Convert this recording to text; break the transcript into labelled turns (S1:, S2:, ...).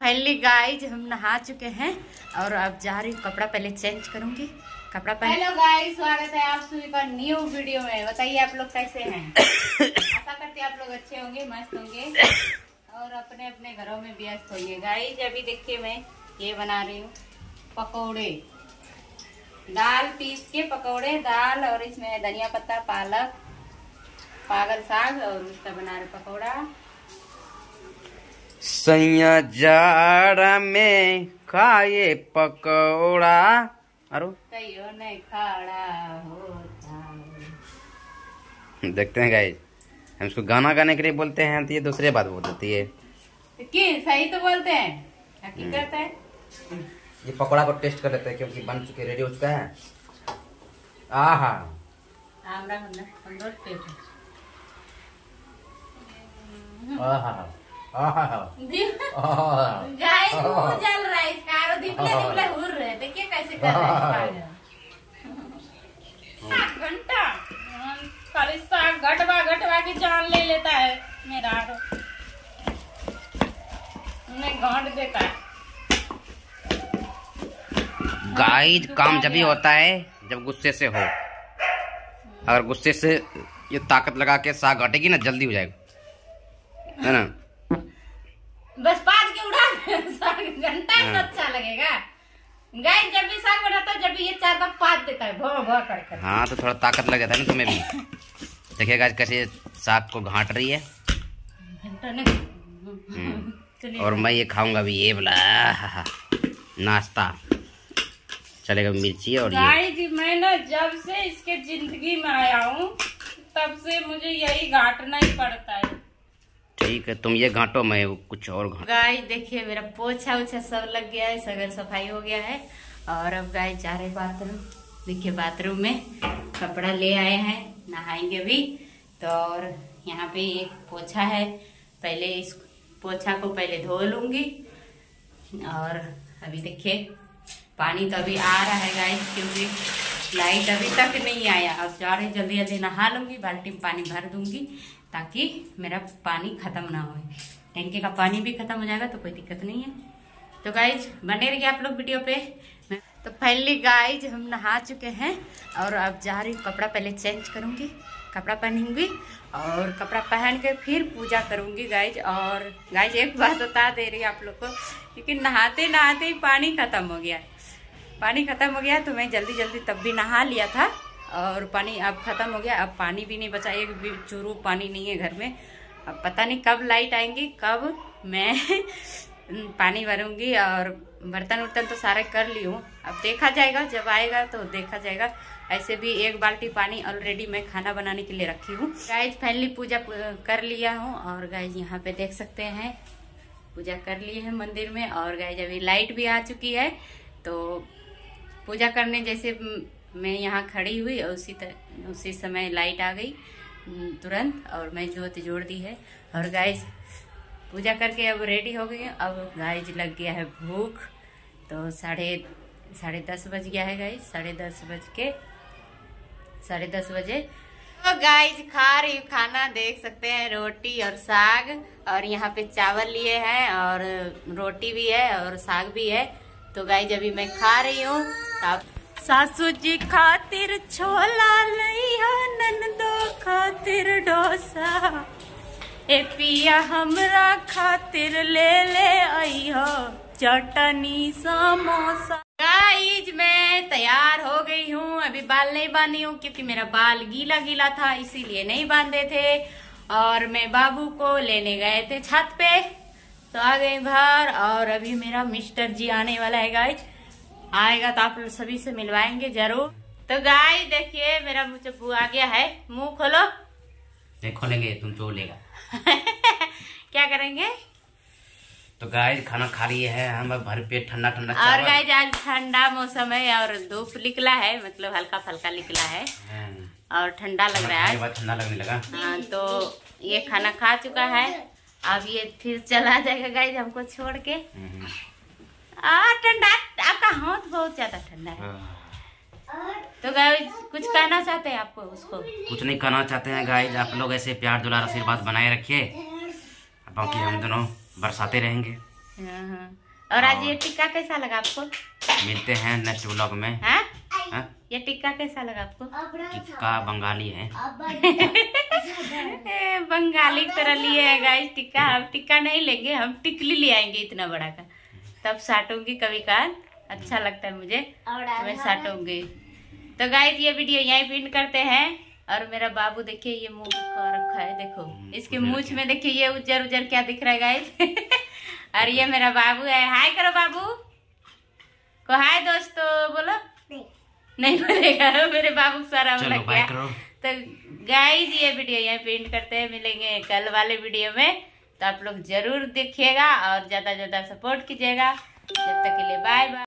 S1: Finally guys हम नहा चुके हैं और अब जा रही हूँ, कपड़ा पहले चेंज करूंगी। कपड़ा पहले। हेलो गाइज, स्वागत है आप सभी का न्यू वीडियो में। बताइए आप लोग कैसे हैं? आशा करते हैं आप लोग अच्छे होंगे, मस्त होंगे और अपने अपने घरों में व्यस्त होंगे। गाइज अभी देखिए मैं ये बना रही हूँ पकौड़े, दाल पीस के पकौड़े, दाल और इसमें धनिया पत्ता, पालक, पागल साग और उसका बना रहे पकौड़ा।
S2: सैया जाड़ा में खाए पकौड़ा अरे
S1: कहियो नहीं खड़ा होता।
S2: देखते हैं गाइस, हम इसको गाना गाने के लिए बोलते हैं तो ये दूसरी बात बोल देती है।
S1: क्यों? सही तो बोलते हैं, हकीकत है।
S2: ये पकौड़ा को टेस्ट कर लेते हैं क्योंकि बन चुके, रेडी हो चुका है। आहा
S1: गाइस वो जल रहा है इसका, और दिपले दिपले हुर रहे थे, क्या कैसे कर रहे हैं? घंटा खाली साग घटवा के जान ले लेता है मेरा, मैं गांड देता है।
S2: गाइस काम जब भी होता है जब गुस्से से हो। अगर गुस्से से ये ताकत लगा के साग घटेगी ना, जल्दी हो जाएगा, है ना?
S1: बस पाद के उड़ा साग घंटा ही तो अच्छा लगेगा। गाइस जब भी साग बनाता है, जब भी ये चार बार पाद देता है भो भो कर।
S2: हाँ तो थोड़ा ताकत लग जाता है ना तुम्हें भी। देखिए गाइस कैसे साग को घाट रही है।
S1: घंटा नहीं।
S2: और मैं ये खाऊंगा भी, ये बोला नाश्ता चलेगा, मिर्ची और ये।
S1: मैं ना जब से इसके जिंदगी में आया हूँ तब से मुझे यही घाटना ही पड़ता है।
S2: ठीक है, तुम ये घाटो, मैं कुछ और घाटो।
S1: गाइस देखिए मेरा पोछा उछा सब लग गया है, सगर सफाई हो गया है। और अब गाइस जा रहे बाथरूम। देखिए बाथरूम में कपड़ा ले आए हैं, नहाएंगे भी तो। और यहाँ पे एक पोछा है, पहले इस पोछा को पहले धो लूंगी। और अभी देखिए पानी तो अभी आ रहा है गाइस, क्योंकि लाइट अभी तक नहीं आया। अब जा रहे जल्दी जल्दी नहा लूंगी, बाल्टी में पानी भर दूंगी ताकि मेरा पानी खत्म ना हो। टैंकी का पानी भी खत्म हो जाएगा तो कोई दिक्कत नहीं है। तो गाइज बने रहिए आप लोग वीडियो पे। तो फाइनली गाइज हम नहा चुके हैं और अब जा रही हूँ, कपड़ा पहले चेंज करूंगी, कपड़ा पहनूंगी और कपड़ा पहन के फिर पूजा करूंगी गाइज। और गाइज एक बात बता दे रही आप लोग को, क्योंकि नहाते नहाते ही पानी खत्म हो गया। पानी खत्म हो गया तो मैं जल्दी जल्दी तब भी नहा लिया था और पानी अब खत्म हो गया। अब पानी भी नहीं बचा, एक भी चूरू पानी नहीं है घर में। अब पता नहीं कब लाइट आएंगी, कब मैं पानी भरूंगी। और बर्तन उर्तन तो सारे कर ली हूँ, अब देखा जाएगा, जब आएगा तो देखा जाएगा। ऐसे भी एक बाल्टी पानी ऑलरेडी मैं खाना बनाने के लिए रखी हूँ। गाइज फाइनली पूजा कर लिया हूँ और गाइज यहाँ पे देख सकते हैं पूजा कर लिए हैं मंदिर में। और गाइज अभी लाइट भी आ चुकी है, तो पूजा करने जैसे मैं यहाँ खड़ी हुई और उसी समय लाइट आ गई तुरंत और मैं ज्योत जोड़ दी है। और गाइज पूजा करके अब रेडी हो गई। अब गाइज लग गया है भूख, तो साढ़े 10 बज गया है गाइज, 10:30 बजे। तो गाइज खा रही हूँ खाना, देख सकते हैं रोटी और साग। और यहाँ पे चावल लिए हैं और रोटी भी है और साग भी है। तो गाइज अभी मैं खा रही हूँ। सासू जी खातिर छोला लइहा, ननदो खातिर डोसा, ए पिया हमरा खातिर ले आई हो चटनी समोसा। गाइज मैं तैयार हो गई हूँ, अभी बाल नहीं बांधी हूँ क्योंकि मेरा बाल गीला गीला था, इसीलिए नहीं बांधे थे। और मैं बाबू को लेने गए थे छत पे, तो आ गए घर। और अभी मेरा मिस्टर जी आने वाला है गाइज, आएगा तो आप लोग सभी से मिलवाएंगे जरूर। तो गाइस देखिए मेरा मुँह चप्पू आ गया है, मुंह खोलो।
S2: नहीं खोलेंगे, तुम चोर लेगा।
S1: क्या करेंगे?
S2: तो गाइस खाना खा लिए है हम, भर पेट ठंडा ठंडा।
S1: और गाइस आज ठंडा मौसम है और धूप निकला है, मतलब हल्का फल्का निकला है और ठंडा लग रहा है,
S2: ठंडा लगने लगा।
S1: हाँ तो ये खाना खा चुका है, अब ये फिर चला जाएगा गाइस हमको छोड़ के। ठंडा, आपका हाथ बहुत ज्यादा ठंडा है। तो गाइस कुछ कहना चाहते हैं आपको? उसको
S2: कुछ नहीं कहना चाहते हैं गाइस, आप लोग ऐसे प्यार दुलार आशीर्वाद बनाए रखिए, बाकी हम दोनों बरसाते रहेंगे।
S1: हाँ। और आज ये टिक्का कैसा लगा आपको?
S2: मिलते हैं नेक्स्ट व्लॉग में।
S1: हाँ?
S2: हाँ?
S1: ये टिक्का कैसा लगा आपको?
S2: टिक्का बंगाली है।
S1: बंगाली तरह लिए है गाइस टिक्का। हम टिक्का नहीं लेंगे, हम टिकली ले आएंगे इतना बड़ा का, तब साटूंगी कभी काल। अच्छा लगता है मुझे तो मैं साटूंगी। तो गाइस ये वीडियो यहीं पिन करते हैं। और मेरा बाबू देखिए ये मुंह का रखा है, देखो इसके मूंछ में देखिए ये उज्जर उज्जर क्या दिख रहा है गाइस। और ये मेरा बाबू है। हाय करो बाबू को, हाय दोस्तों बोलो। नहीं बोलेगा, मेरे बाबू सारा लग गया। तो गाइस ये वीडियो यहाँ पे एंड करते हैं, मिलेंगे कल वाले वीडियो में। तो आप लोग जरूर देखिएगा और ज्यादा ज्यादा सपोर्ट कीजिएगा। जब तक के लिए बाय बाय।